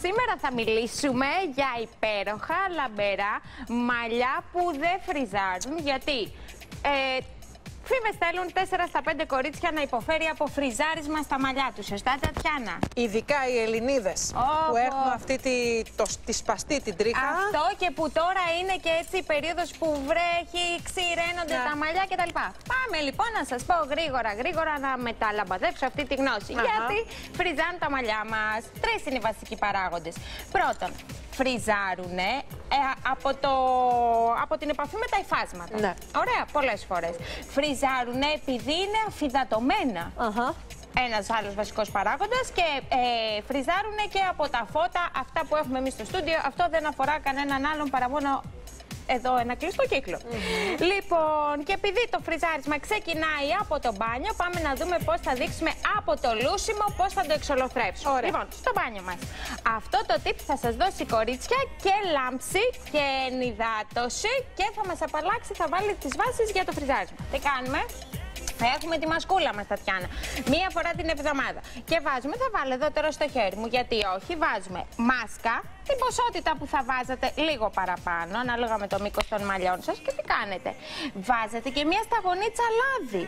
σήμερα θα μιλήσουμε για υπέροχα, λαμπερά μαλλιά που δεν φριζάρουν, γιατί φήμες θέλουν 4 στα 5 κορίτσια να υποφέρει από φριζάρισμα στα μαλλιά τους. Σωστά, Τατιάνα? Ειδικά οι Ελληνίδες που έχουν αυτή τη σπαστή την τρίχα. Αυτό, και που τώρα είναι και έτσι η περίοδος που βρέχει, ξηραίνονται τα μαλλιά κτλ. Πάμε λοιπόν να σας πω γρήγορα να μεταλαμπαδεύσω αυτή τη γνώση. Γιατί φριζάνουν τα μαλλιά μας. 3 είναι οι βασικοί παράγοντες. Πρώτον, φριζάρουνε από την επαφή με τα υφάσματα. Ναι. Ωραία, πολλές φορές. Φριζάρουνε επειδή είναι αφυδατωμένα. Ένας άλλος βασικός παράγοντας, και φριζάρουνε και από τα φώτα αυτά που έχουμε εμείς στο στούντιο. Αυτό δεν αφορά κανέναν άλλον παρά μόνο εδώ ένα κλειστό κύκλο. Λοιπόν, και επειδή το φριζάρισμα ξεκινάει από το μπάνιο, πάμε να δούμε πώς θα δείξουμε από το λούσιμο, πώς θα το εξολοθρεύσουμε. Λοιπόν, στο μπάνιο μας. Αυτό το tip θα σας δώσει, κορίτσια, και λάμψη και ενυδάτωση, και θα μας απαλλάξει, θα βάλει τις βάσεις για το φριζάρισμα. Τι κάνουμε? Έχουμε τη μασκούλα μας, Τατιάνα, 1 φορά την εβδομάδα. Και βάζουμε, θα βάλω εδώ τώρα στο χέρι μου, γιατί όχι, βάζουμε μάσκα, την ποσότητα που θα βάζετε, λίγο παραπάνω, ανάλογα με το μήκος των μαλλιών σας. Και τι κάνετε? Βάζετε και 1 σταγονίτσα λάδι.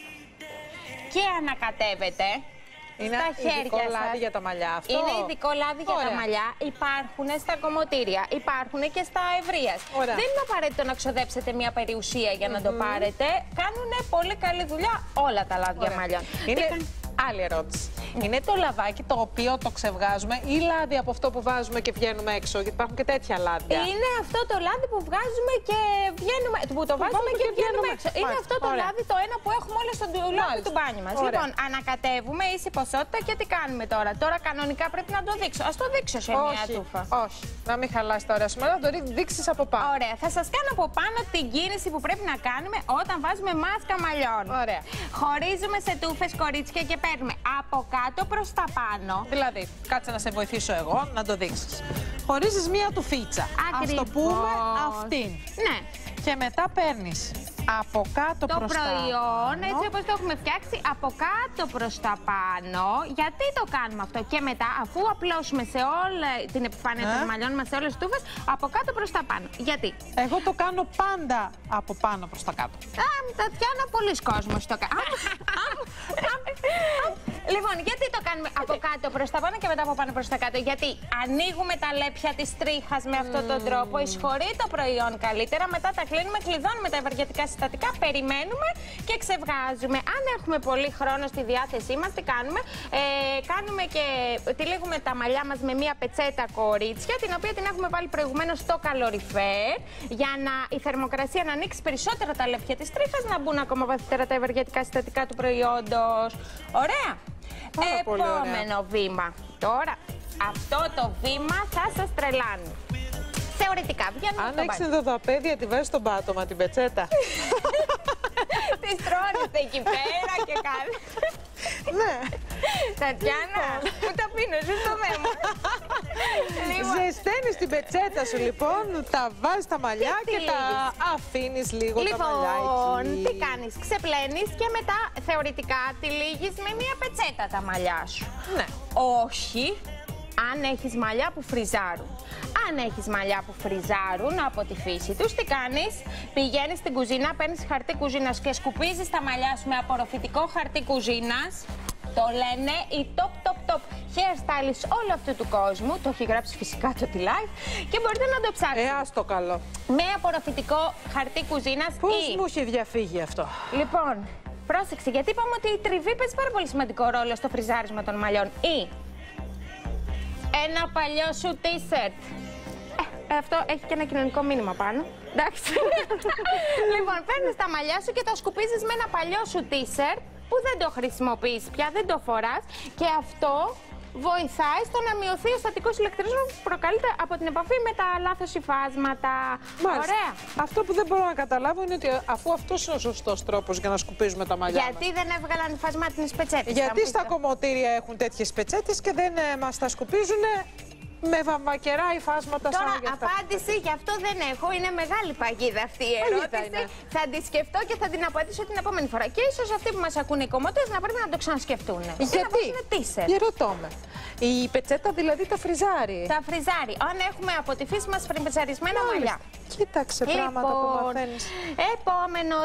Και ανακατεύετε. Είναι ειδικό λάδι για τα μαλλιά αυτό? Είναι ειδικό λάδι για τα μαλλιά. Υπάρχουν στα κομμωτήρια, υπάρχουν και στα ευρείας. Δεν είναι απαραίτητο να ξοδέψετε μια περιουσία για να το πάρετε. Κάνουν πολύ καλή δουλειά όλα τα λάδια μαλλιών. Άλλη ερώτηση. Είναι το λαδάκι το οποίο το ξεβγάζουμε ή λάδι από αυτό που βάζουμε και βγαίνουμε έξω? Γιατί υπάρχουν και τέτοια λάδια. Είναι αυτό το λάδι που βγάζουμε και βγαίνουμε, που το βάζουμε και βγαίνουμε έξω. Είναι αυτό το λάδι το ένα που έχουμε όλα στον τουλάπι του μπάνιου μας. Λοιπόν, ανακατεύουμε ίση ποσότητα, και τι κάνουμε τώρα? Τώρα κανονικά πρέπει να το δείξω. Ας το δείξω σε μια τούφα. Όχι, να μην χαλάσει τώρα σήμερα, να το δείξεις από πάνω. Ωραία, θα σας κάνω από πάνω την κίνηση που πρέπει να κάνουμε όταν βάζουμε μάσκα μαλλιών. Ωραία. Χωρίζουμε σε τούφες, κορίτσια, και παίρνουμε από κάτω προς τα πάνω. Δηλαδή, κάτσε να σε βοηθήσω εγώ να το δείξεις. Χωρίζεις 1 τουφίτσα. Ας το πούμε αυτήν. Ναι. Και μετά παίρνεις από κάτω προς τα πάνω. Το προϊόν, έτσι όπως το έχουμε φτιάξει, από κάτω προς τα πάνω. Γιατί το κάνουμε αυτό? Και μετά, αφού απλώσουμε σε όλη την επιφάνεια των μαλλιών μας, σε όλες τις τούφες, από κάτω προς τα πάνω. Γιατί? Εγώ το κάνω πάντα από πάνω προς τα κάτω. Τατιάνα, πολλοί κόσμος το κάνει. Λοιπόν, γιατί το κάνουμε από κάτω προς τα πάνω και μετά από πάνω προς τα κάτω? Γιατί ανοίγουμε τα λέπια της τρίχας με αυτόν τον τρόπο, εισχωρεί το προϊόν καλύτερα, μετά τα κλείνουμε, κλειδώνουμε τα ευεργετικά συστατικά, περιμένουμε και ξεβγάζουμε. Αν έχουμε πολύ χρόνο στη διάθεσή μας, τι κάνουμε? Κάνουμε και τυλίγουμε τα μαλλιά μας με 1 πετσέτα, κορίτσια, την οποία την έχουμε βάλει προηγουμένως στο καλοριφέρ, για να η θερμοκρασία να ανοίξει περισσότερα τα λέπια της τρίχας, να μπουν ακόμα βαθύτερα τα ευεργετικά συστατικά του προϊόντος. Ωραία. Επόμενο βήμα. Τώρα, αυτό το βήμα θα σας τρελάνει. Θεωρητικά, βγαίνουμε αν έχεις ενδοδαπέδια, τη βάζεις στον πάτωμα την πετσέτα. Τη στρώνετε εκεί πέρα και κάνει. Ναι. Τατιάνα, πού τα πίνω, στο θέμα. Ζεσταίνεις την πετσέτα σου λοιπόν, τα βάζεις τα μαλλιά και τα αφήνεις λίγο τα μαλλιά εκεί. Τι κάνεις? Ξεπλένεις και μετά θεωρητικά τυλίγεις με 1 πετσέτα τα μαλλιά σου. Ναι. Όχι αν έχεις μαλλιά που φριζάρουν. Αν έχεις μαλλιά που φριζάρουν από τη φύση τους, τι κάνεις? Πηγαίνεις στην κουζίνα, παίρνεις χαρτί κουζίνας και σκουπίζεις τα μαλλιά σου με απορροφητικό χαρτί κουζίνας. Το λένε οι top hairstylists όλου αυτού του κόσμου. Το έχει γράψει φυσικά το T-Life και μπορείτε να το ψάξετε. Ας το καλό. Με απορροφητικό χαρτί κουζίνας. Πώς μου έχει διαφύγει αυτό? Λοιπόν, πρόσεξε, γιατί είπαμε ότι η τριβή παίζει πάρα πολύ σημαντικό ρόλο στο φριζάρισμα των μαλλιών. Ή ένα παλιό σου t-shirt. Αυτό έχει και ένα κοινωνικό μήνυμα πάνω. Εντάξει. Λοιπόν, παίρνεις τα μαλλιά σου και τα σκουπίζεις με ένα παλιό σου t-shirt που δεν το χρησιμοποιείς πια, δεν το φοράς, και αυτό βοηθάει στο να μειωθεί ο στατικός ηλεκτρισμός που προκαλείται από την επαφή με τα λάθος υφάσματα. Ωραία. Αυτό που δεν μπορώ να καταλάβω είναι ότι αφού αυτός είναι ο σωστός τρόπος για να σκουπίζουμε τα μαλλιά γιατί δεν έβγαλαν υφασμάτινες πετσέτες? Γιατί στα κομμωτήρια έχουν τέτοιες πετσέτες και δεν μας τα σκουπίζουν με βαμβακερά υφάσματα σαν αυτά. Τώρα απάντηση γι' αυτό δεν έχω. Είναι μεγάλη παγίδα αυτή η ερώτηση. Θα τη σκεφτώ και θα την απαντήσω την επόμενη φορά. Και ίσως αυτοί που μας ακούνε οι κομμωτές να πρέπει να το ξανασκεφτούν. Γιατί? Για ρωτώ με. Η πετσέτα δηλαδή τα φριζάρει. Τα φριζάρει. Αν έχουμε από τη φύση μας φριζαρισμένα μαλλιά. Κοίταξε πράγματα που μαθαίνεις. Επόμενο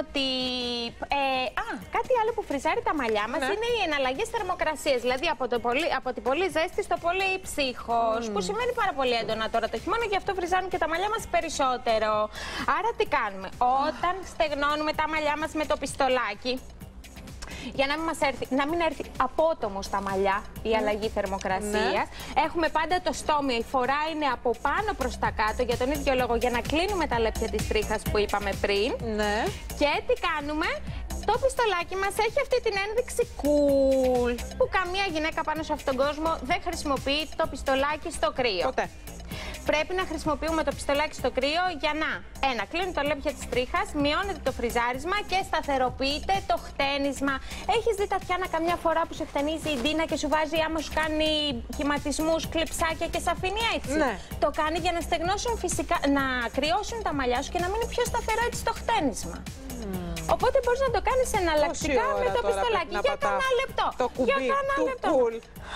κάτι άλλο που φριζάρει τα μαλλιά μας είναι οι εναλλαγές θερμοκρασίας. Δηλαδή από την πολύ ζέστη στο πολύ ψύχος. Που σημαίνει πάρα πολύ έντονα τώρα το χειμώνα, γι' αυτό φριζάρουν και τα μαλλιά μας περισσότερο. Άρα τι κάνουμε? Όταν στεγνώνουμε τα μαλλιά μας με το πιστολάκι, για να μην έρθει απότομο στα μαλλιά η αλλαγή θερμοκρασίας. Έχουμε πάντα το στόμιο, η φορά είναι από πάνω προς τα κάτω για τον ίδιο λόγο, για να κλείνουμε τα λέπια της τρίχας που είπαμε πριν. Και τι κάνουμε? Το πιστολάκι μας έχει αυτή την ένδειξη cool, που καμία γυναίκα πάνω σε αυτόν τον κόσμο δεν χρησιμοποιεί το πιστολάκι στο κρύο. Ποτέ. Πρέπει να χρησιμοποιούμε το πιστολάκι στο κρύο για να κλείνει το λέπια της τρίχας, μειώνεται το φριζάρισμα και σταθεροποιείται το χτένισμα. Έχεις δει Τατιάνα καμιά φορά που σε χτενίζει η Ντίνα και σου βάζει, άμα σου κάνει χυματισμούς, κλειψάκια και σε αφήνει έτσι? Το κάνει για να στεγνώσουν φυσικά, να κρυώσουν τα μαλλιά σου και να μείνει πιο σταθερό έτσι το χτένισμα. Οπότε μπορείς να το κάνεις εναλλακτικά με το πιστολάκι. Για κανένα λεπτό. Το κουμπί του cool.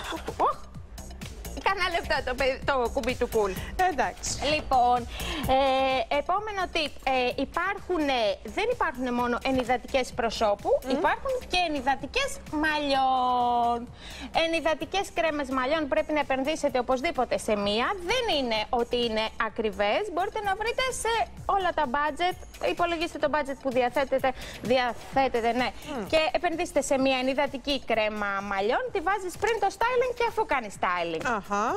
Κανένα λεπτό το κουμπί του cool. Εντάξει. Λοιπόν, επόμενο tip. Δεν υπάρχουν μόνο ενυδατικές προσώπου, υπάρχουν και ενυδατικές μαλλιών. Ενυδατικές κρέμες μαλλιών πρέπει να επενδύσετε οπωσδήποτε σε μία. Δεν είναι ότι είναι ακριβές. Μπορείτε να βρείτε σε όλα τα budget. Υπολογίστε το budget που διαθέτετε, ναι. Και επενδύστε σε μία ενυδατική κρέμα μαλλιών. Τη βάζεις πριν το styling και αφού κάνει styling.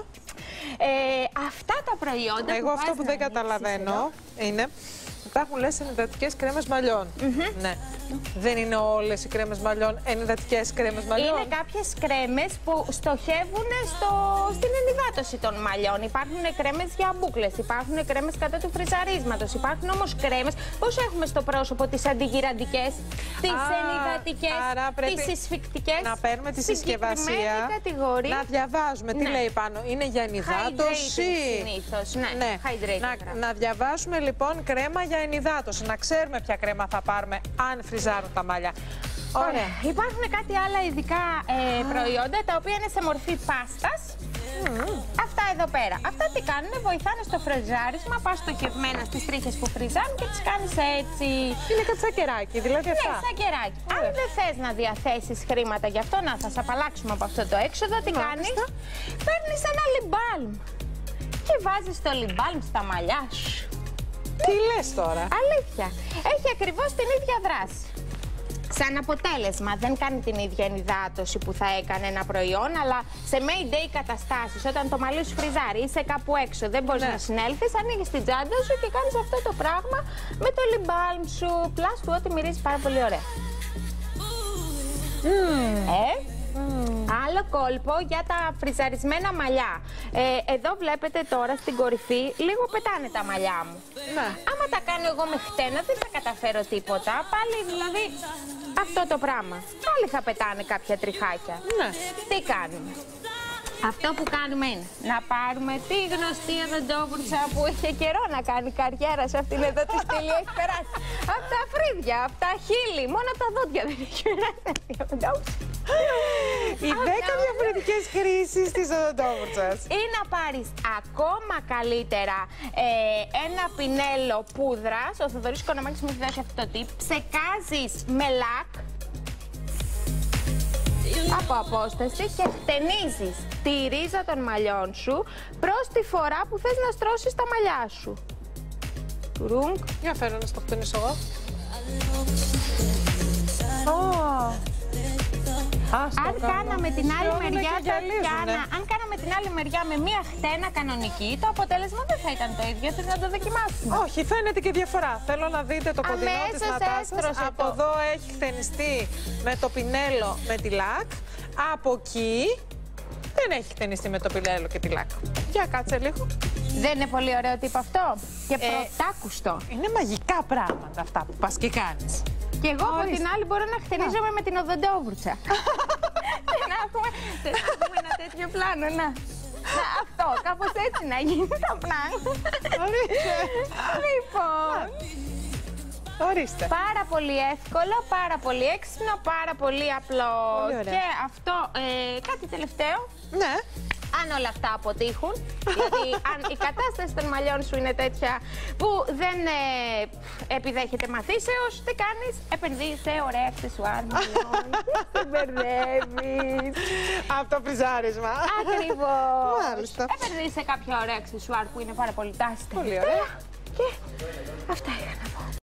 Αυτά τα προϊόντα. Εγώ αυτό που δεν καταλαβαίνω είναι υπάρχουν λες ενυδατικές κρέμες μαλλιών. Ναι. Δεν είναι όλες οι κρέμες μαλλιών ενυδατικές κρέμες μαλλιών. Είναι κάποιες κρέμες που στοχεύουν στην ενυδάτωση των μαλλιών. Υπάρχουν κρέμες για μπούκλες, υπάρχουν κρέμες κατά του φριζαρίσματος, υπάρχουν όμως κρέμες, πώς έχουμε στο πρόσωπο, τις αντιγυραντικές, τις ενυδατικές, τις συσφυκτικές. Να παίρνουμε τη συσκευασία, να διαβάζουμε τι λέει πάνω. Είναι για ενυδάτωση. Συνήθως, ναι. Να διαβάσουμε λοιπόν κρέμα για ενυδάτωση. Να ξέρουμε ποια κρέμα θα πάρουμε αν φριζάρουν τα μαλλιά. Ωραία. Υπάρχουν κάτι άλλα ειδικά προϊόντα τα οποία είναι σε μορφή πάστας. Αυτά εδώ πέρα. Αυτά τι κάνουν? Βοηθάνε στο φριζάρισμα, πας στοχευμένα στις τρίχες που φριζάνουν και τις κάνεις έτσι. Είναι κάτι σαν κεράκι, δηλαδή αυτά. Ναι, σαν κεράκι. Αν δεν θες να διαθέσεις χρήματα γι' αυτό, να θα σε απαλλάξουμε από αυτό το έξοδο, τι κάνεις? Παίρνεις ένα lip balm και βάζεις το lip balm στα μαλλιά σου. Τι λες τώρα? Αλήθεια. Έχει ακριβώς την ίδια δράση. Σαν αποτέλεσμα, δεν κάνει την ίδια ενυδάτωση που θα έκανε ένα προϊόν, αλλά σε Mayday καταστάσεις, όταν το μαλλί σου φριζάρει, είσαι κάπου έξω, δεν μπορείς να συνέλθεις, ανοίγεις την τσάντα σου και κάνεις αυτό το πράγμα με το lip balm σου. Πλάς του ότι μυρίζει πάρα πολύ ωραία. Άλλο κόλπο για τα φριζαρισμένα μαλλιά. Εδώ βλέπετε τώρα στην κορυφή λίγο πετάνε τα μαλλιά μου. Άμα τα κάνω εγώ με χτένα δεν θα καταφέρω τίποτα. Πάλι δηλαδή αυτό το πράγμα. Πάλι θα πετάνε κάποια τριχάκια. Τι κάνουμε? Αυτό που κάνουμε είναι να πάρουμε τη γνωστή οδοντόβουρτσα που είχε καιρό να κάνει καριέρα σε αυτήν εδώ τη στήλη. Έχει περάσει από τα φρύδια, από τα χείλη. Μόνο τα δόντια δεν έχει περάσει. Οι 10 διαφορετικές χρήσεις της οδοντόβουρτσας. Ή να πάρεις ακόμα καλύτερα ένα πινέλο πούδρας. Ο Θοδωρής Κονομάκης μου έχει δώσει αυτό το tip. Ψεκάζεις με λακ από απόσταση και χτενίζεις τη ρίζα των μαλλιών σου προς τη φορά που θες να στρώσεις τα μαλλιά σου. Για φέρω να στο χτενίσω εγώ. Αν κάναμε την άλλη μεριά, αν κάναμε την άλλη μεριά με μία χτένα κανονική, το αποτέλεσμα δεν θα ήταν το ίδιο. Θέλω να το δοκιμάσουμε. Όχι, φαίνεται και διαφορά. Θέλω να δείτε το κοντινό της Νατάσας. Από εδώ έχει χτενιστεί με το πινέλο με τη λακ. Από εκεί δεν έχει χτενιστεί με το πινέλο και τη λακ. Για κάτσε λίγο. Δεν είναι πολύ ωραίο τύπο αυτό? Και πρωτάκουστο. Είναι μαγικά πράγματα αυτά που πας και κάνεις. Και εγώ από την άλλη μπορώ να χτενίζομαι με την οδοντόβουρτσα. Και να έχουμε ένα τέτοιο πλάνο, αυτό, κάπως έτσι. Έτσι να γίνει το πλάνο. Λοιπόν. Ορίστε. Πάρα πολύ εύκολο, πάρα πολύ έξυπνο, πάρα πολύ απλό. Και αυτό, κάτι τελευταίο. Ναι. Αν όλα αυτά αποτύχουν, δηλαδή αν η κατάσταση των μαλλιών σου είναι τέτοια που δεν επιδέχεται μαθήσεως, τι κάνεις? Επενδύεις σε ωραία αξεσουάρ μαλλιών. Σε μπερδεύεις. Από το φριζάρισμα. Ακριβώς. Μάλιστα. Επενδύεις σε κάποια ωραία αξεσουάρ που είναι πάρα πολύ τάστα. Πολύ ωραία. Και αυτά είχα να πω.